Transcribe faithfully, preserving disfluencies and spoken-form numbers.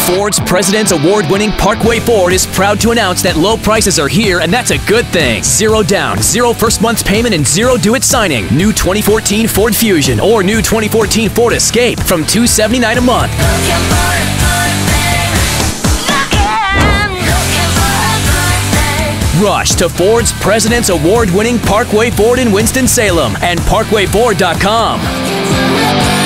Ford's President's Award-winning Parkway Ford is proud to announce that low prices are here, and that's a good thing. Zero down, zero first month's payment, and zero due-it signing. New twenty fourteen Ford Fusion or new twenty fourteen Ford Escape from two hundred seventy-nine dollars a month. Rush to Ford's President's Award-winning Parkway Ford in Winston-Salem and parkway ford dot com.